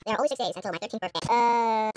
There are only 6 days until my 13th birthday.